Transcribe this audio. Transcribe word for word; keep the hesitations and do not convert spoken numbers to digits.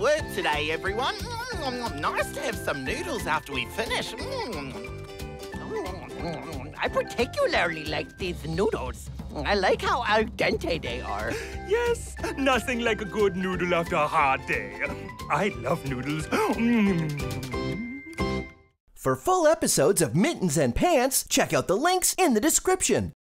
work today, everyone. Mm, nice to have some noodles after we finish. Mm. I particularly like these noodles. I like how al dente they are. Yes, nothing like a good noodle after a hard day. I love noodles. For full episodes of Mittens and Pants, check out the links in the description.